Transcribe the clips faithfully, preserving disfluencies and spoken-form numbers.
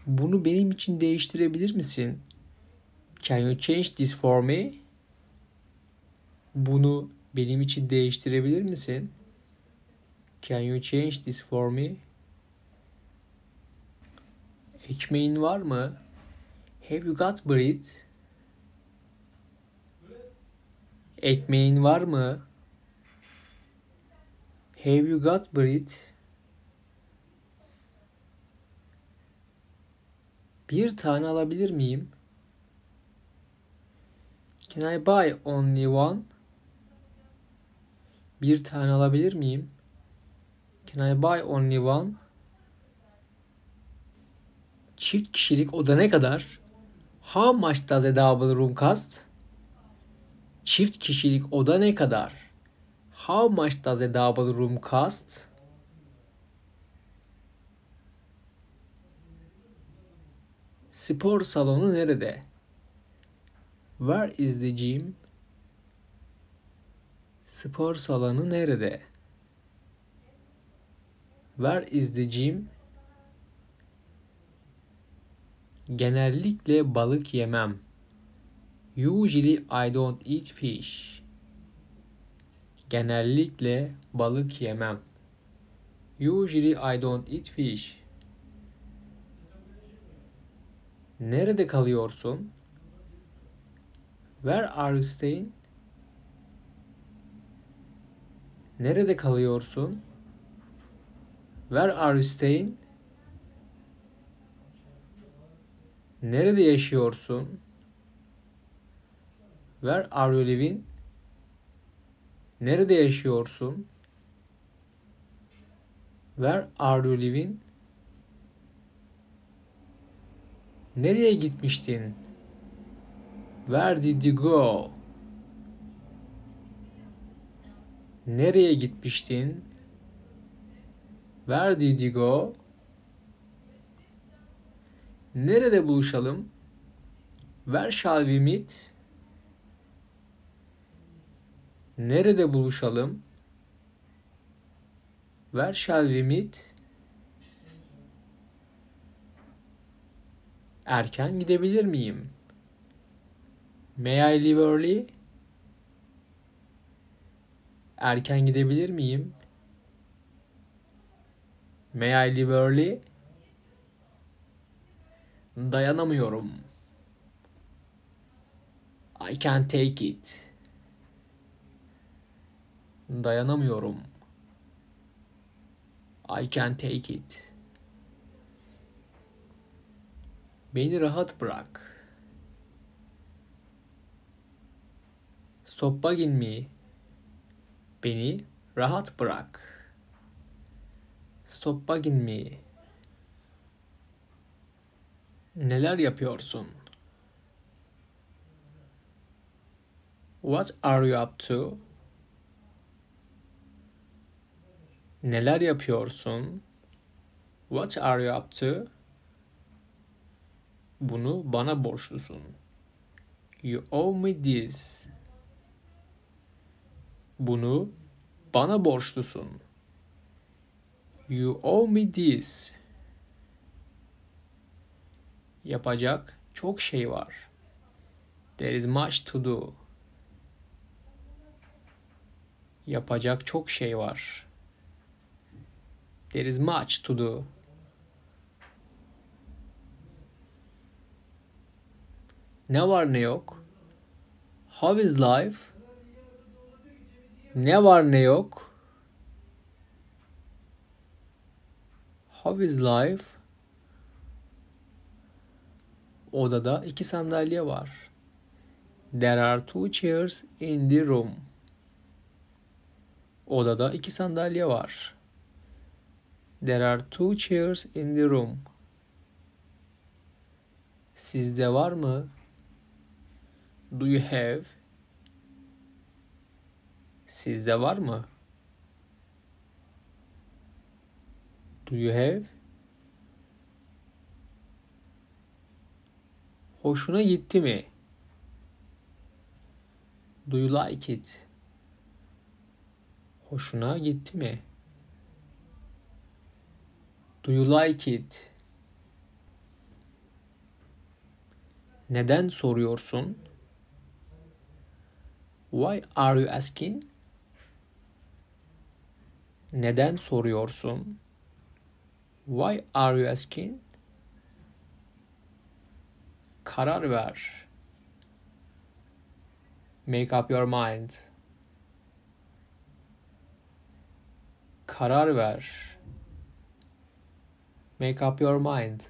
Bunu benim için değiştirebilir misin? Can you change this for me? Bunu benim için değiştirebilir misin? Can you change this for me? Ekmeğin var mı? Have you got bread? Ekmeğin var mı? Have you got bread? Bir tane alabilir miyim? Can I buy only one? Bir tane alabilir miyim? Can I buy only one? Çift kişilik oda ne kadar? How much does a double room cost? Çift kişilik oda ne kadar? How much does a double room cost? Spor salonu nerede? Where is the gym? Spor salonu nerede? Where is the gym? Genellikle balık yemem. Usually I don't eat fish. Genellikle balık yemem. Usually I don't eat fish. Nerede kalıyorsun? Where are you staying? Nerede kalıyorsun? Where are you staying? Nerede yaşıyorsun? Where are you living? Nerede yaşıyorsun? Where are you living? Nereye gitmiştin? Where did you go? Nereye gitmiştin? Where did you go? Nerede buluşalım? Where shall we meet? Nerede buluşalım? Where shall we meet? Erken gidebilir miyim? May I leave early? Erken gidebilir miyim? May I leave early? Dayanamıyorum. I can't take it. Dayanamıyorum. I can't take it. Beni rahat bırak. Stop bugging me. Beni rahat bırak. Stop bugging me. Neler yapıyorsun? What are you up to? Neler yapıyorsun? What are you up to? Bunu bana borçlusun. You owe me this. Bunu bana borçlusun. You owe me this. Yapacak çok şey var. There is much to do. Yapacak çok şey var. There is much to do. Ne var ne yok? How is life? Ne var ne yok? How is life? Odada iki sandalye var. There are two chairs in the room. Odada iki sandalye var. There are two chairs in the room. Sizde var mı? Do you have? Sizde var mı? Do you have? Hoşuna gitti mi? Do you like it? Hoşuna gitti mi? Do you like it? Neden soruyorsun? Why are you asking? Neden soruyorsun? Why are you asking? Karar ver. Make up your mind. Karar ver. Make up your mind.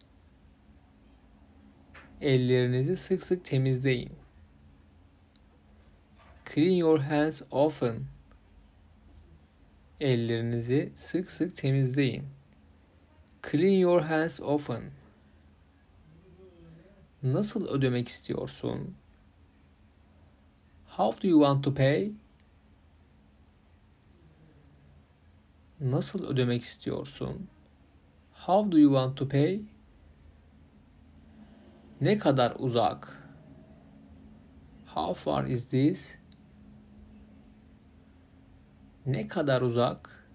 Ellerinizi sık sık temizleyin. Clean your hands often. Ellerinizi sık sık temizleyin. Clean your hands often. Nasıl ödemek istiyorsun? How do you want to pay? Nasıl ödemek istiyorsun? How do you want to pay? Ne kadar uzak? How far is this? Ne kadar uzak?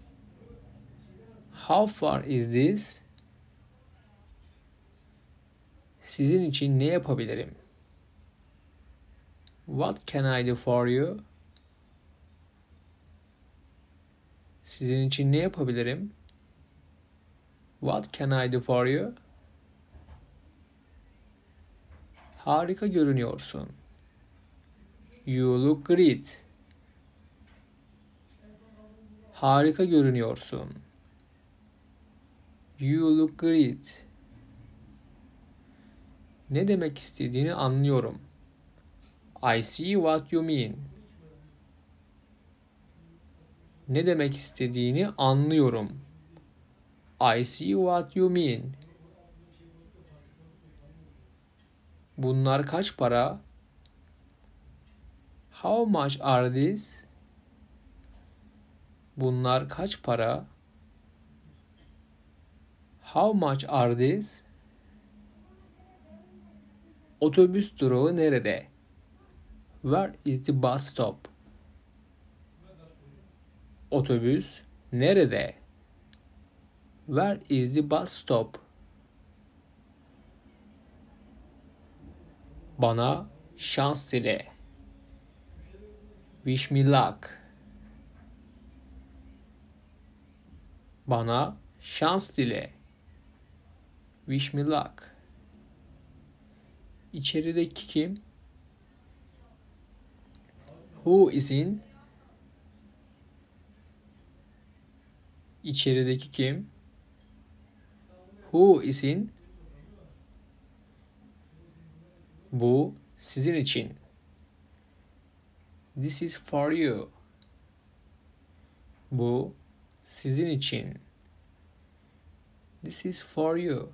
How far is this? Sizin için ne yapabilirim? What can I do for you? Sizin için ne yapabilirim? What can I do for you? Harika görünüyorsun. You look great. Harika görünüyorsun. You look great. Ne demek istediğini anlıyorum. I see what you mean. Ne demek istediğini anlıyorum. I see what you mean. Bunlar kaç para? How much are these? Bunlar kaç para? How much are these? Otobüs durağı nerede? Where is the bus stop? Otobüs nerede? Where is the bus stop? Bana şans dile. Wish me luck. Bana şans dile. Wish me luck. İçerideki kim? Who is in? İçerideki kim? Who is in? Bu sizin için. This is for you. Bu sizin için. This is for you.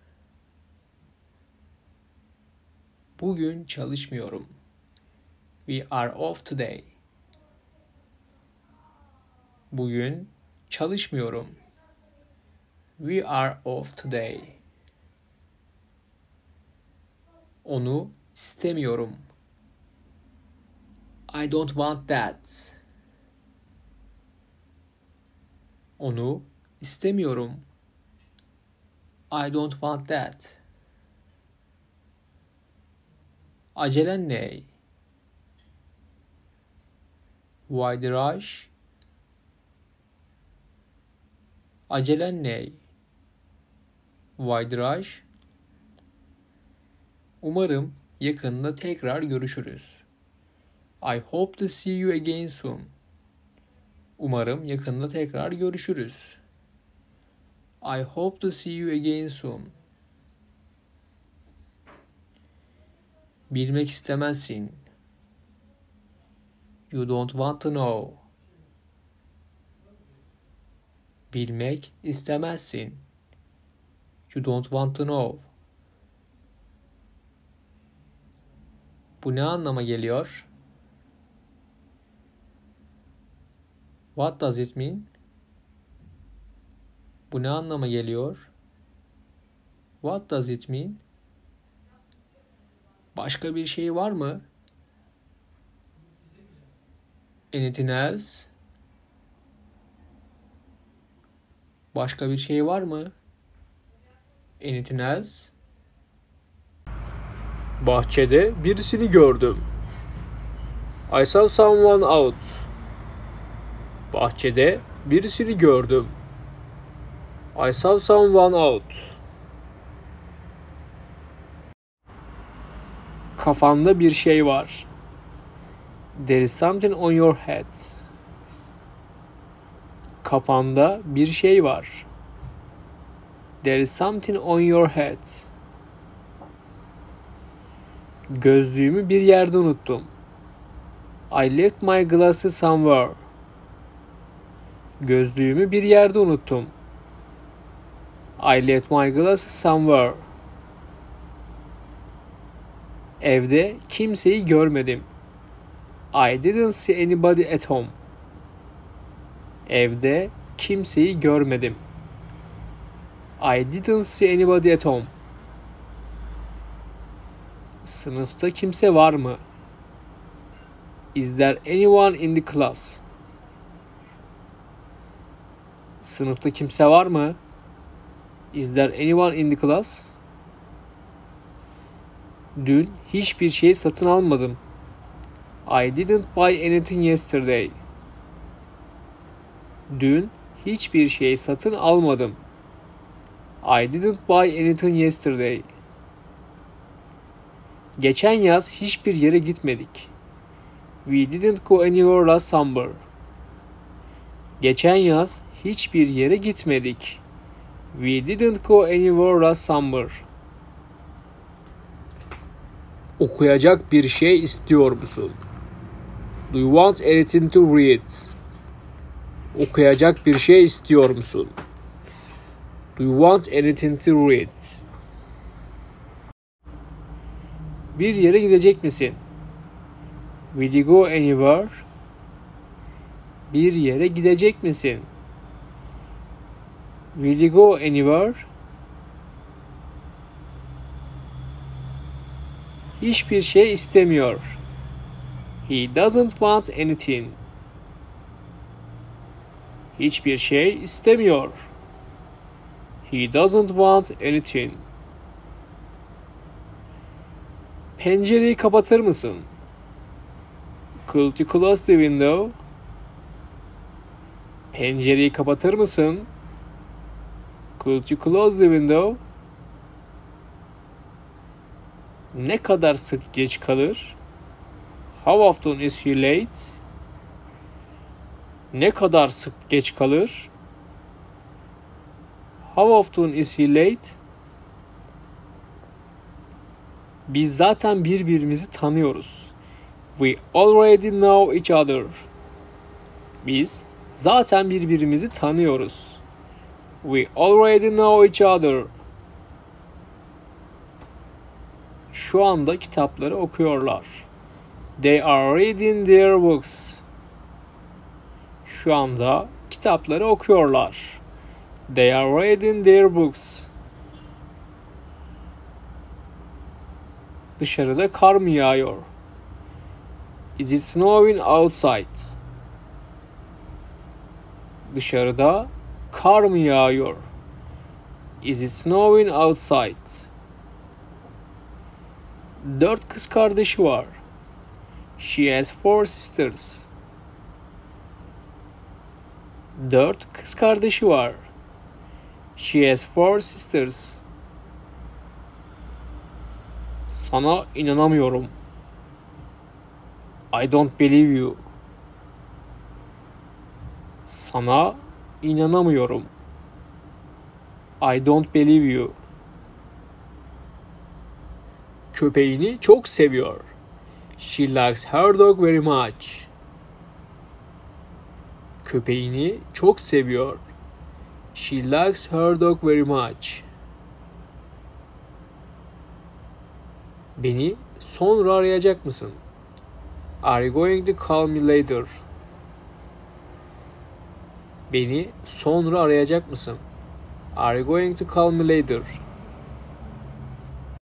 Bugün çalışmıyorum. We are off today. Bugün çalışmıyorum. We are off today. Onu istemiyorum. I don't want that. Onu istemiyorum. I don't want that. Acelen ne? Why the rush? Acelen ne? Why the rush? Umarım yakında tekrar görüşürüz. I hope to see you again soon. Umarım yakında tekrar görüşürüz. I hope to see you again soon. Bilmek istemezsin. You don't want to know. Bilmek istemezsin. You don't want to know. Bu ne anlama geliyor? What does it mean? Bu ne anlama geliyor? What does it mean? Başka bir şey var mı? Anything else? Başka bir şey var mı? Anything else? Bahçede birisini gördüm. I saw someone out. Bahçede birisini gördüm. I saw someone out. Kafanda bir şey var. There is something on your head. Kafanda bir şey var. There is something on your head. Gözlüğümü bir yerde unuttum. I left my glasses somewhere. Gözlüğümü bir yerde unuttum. I left my glasses somewhere. Evde kimseyi görmedim. I didn't see anybody at home. Evde kimseyi görmedim. I didn't see anybody at home. Sınıfta kimse var mı? Is there anyone in the class? Sınıfta kimse var mı? Is there anyone in the class? Dün hiçbir şey satın almadım. I didn't buy anything yesterday. Dün hiçbir şey satın almadım. I didn't buy anything yesterday. Geçen yaz hiçbir yere gitmedik. We didn't go anywhere last summer. Geçen yaz hiçbir yere gitmedik. We didn't go anywhere last summer. Okuyacak bir şey istiyor musun? Do you want anything to read? Okuyacak bir şey istiyor musun? Do you want anything to read? Bir yere gidecek misin? Will you go anywhere? Bir yere gidecek misin? Will you go anywhere? Hiçbir şey istemiyor. He doesn't want anything. Hiçbir şey istemiyor. He doesn't want anything. Pencereyi kapatır mısın? Could you close the window? Pencereyi kapatır mısın? Could you close the window? Ne kadar sık geç kalır? How often is he late? Ne kadar sık geç kalır? How often is he late? Biz zaten birbirimizi tanıyoruz. We already know each other. Biz zaten birbirimizi tanıyoruz. We already know each other. Şu anda kitapları okuyorlar. They are reading their books. Şu anda kitapları okuyorlar. They are reading their books. Dışarıda kar mı yağıyor? Is it snowing outside? Dışarıda kar mı yağıyor? Is it snowing outside? Dört kız kardeşi var. She has four sisters. Dört kız kardeşi var. She has four sisters. Sana inanamıyorum. I don't believe you. Sana inanamıyorum. I don't believe you. Köpeğini çok seviyor. She likes her dog very much. Köpeğini çok seviyor. She likes her dog very much. Beni sonra arayacak mısın? Are you going to call me later? Beni sonra arayacak mısın? Are you going to call me later?